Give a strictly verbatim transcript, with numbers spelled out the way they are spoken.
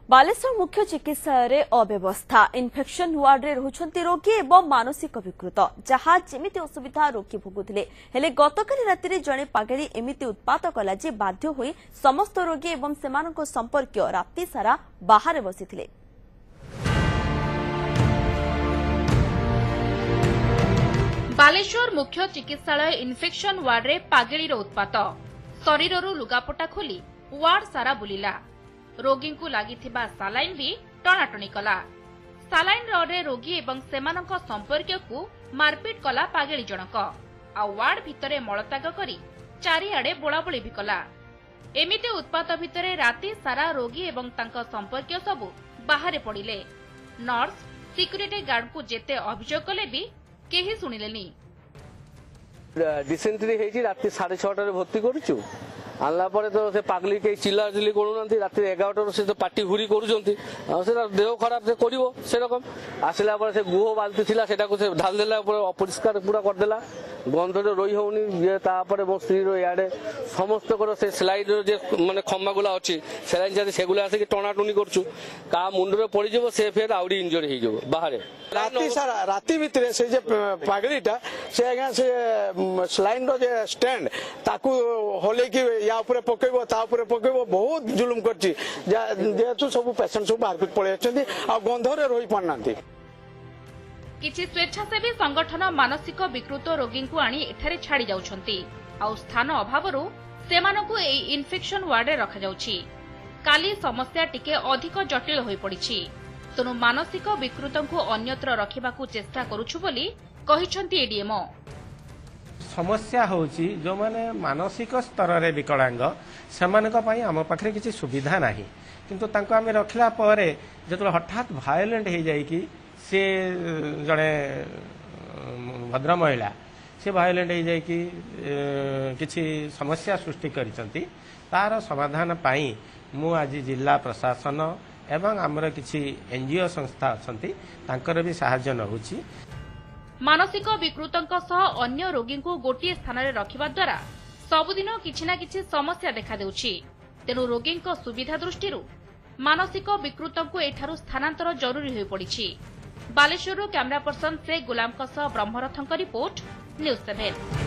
बालेश्वर मुख्य चिकित्सालय अव्यवस्था इन्फेक्शन वार्ड रे रहउछंती रोगी एवं मानसिक विकृत जहाँ जेमिति असुविधा रोगी भोगुथिले हेले गतकाली राति रे जणे पागेली एमिति उत्पात कला जे बाध्य होई समस्त रोगी एवं सेमानक संपर्क राति सारा बाहर बसिथिले। बालेश्वर मुख्य चिकित्सालय इन्फेक्शन वार्ड रे पागेली रो उत्पात शरीररू लुगापटा खोली वार्ड सारा बुलिला। रोगी को लागिथिबा सालाइन भी टणाटणी कला। सालाइन रडे रोगी एवं सेमानक संपर्क को मारपीट कला पागेली जनक आ वार्ड भितरे मलत्याग करी चारिआडे बोलाबोली भी कला। एमिति उत्पात भितरे राति सारा रोगी एवं तांका संपर्क सबु बाहरे पड़िले। नर्स सिक्यूरिटी गार्ड को जेते अभियोग कले भी केही सुनिलेनी। डिसेंट्री हेची राति साढ़े छटा भर्ती करूछु आनला परे तो से पागली के चिल्ला चिल्ली करूनांती राति एगारटा से तो पार्टी हुरी करूचंती से देह खराब से करिवो से रकम आसिला परे से गुह बाल्टी थिला सेटा को से ढाल देला परे अपरिष्कार पूरा कर देला गंधरे रही होनी जे ता परे मो स्त्री रो याडे समस्त कर से स्लाइड रो जे माने खम्मा गुला अछि सेलाइन जदि सेगुला आसे कि टणाटुनी करछु का मुंडरे पड़ी जबो से फेर आउडी इंजरी हे जबो बाहरे राति सारा राति भितरे से जे पागलीटा से आगा से स्लाइन रो जे स्टैंड ताकू होले कि या ऊपर पकेबो ता ऊपर पकेबो बहुत जुलुम करछि जेतु सब पेशेंट सब बाहर पळे अछंती आ गंधरे रही पड़नांती। किछि स्वेच्छासेवी संगठन मानसिक विकृत रोगी को आनी एठारे छाड़ी जाउछंती आ स्थान अभावरू सेमानकु एई इन्फेक्शन वार्ड रे रखा जाउछि। काली समस्या टिके अधिक जटिल होई पड़िछि तनु मानसिक विकृतंकु अन्यत्र रखिबाकु चेष्टा करूछु बोली कहिछंती एडीएमओ। समस्या होची जो माने मानसिक स्तर रे विकलांग सेमानक पई हम पाखरे किछि सुविधा नाही किंतु तांको आमे रखला परे जतले हठात वायलेंट हे जाई कि से जड़े भद्र महिला से वायलेंट हो जाए कि किसी समस्या सृष्टि करिसंती तार समाधान पाई मु आज जिला प्रशासन एवं आमर किसी एनजीओ संस्था अछंती तांकर भी सहाय्य नहुची। मानसिक विकृतंक सह अन्य रोगी को गोटे स्थान रे रखिबा द्वारा सबुदिन किछि ना किछि समस्या देखा देउछि तेनु रोगी सुविधा दृष्टिरू मानसिक विकृतंकु एठारु स्थानांतर जरूरी होई पड़िछि। बालेश्वर कैमरा पर्सन से गुलाम ब्रह्मरथंक रिपोर्ट न्यूज सेवन।